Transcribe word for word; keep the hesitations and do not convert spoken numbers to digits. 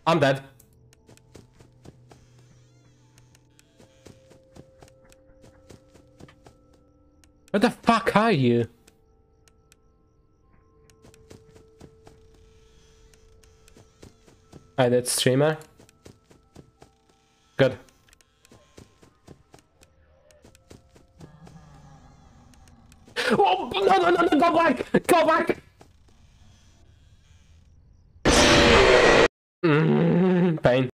I'm dead. Where the fuck are you? I did streamer. Good. Oh, no, no, no, no, go back! Go back! Mm, pain.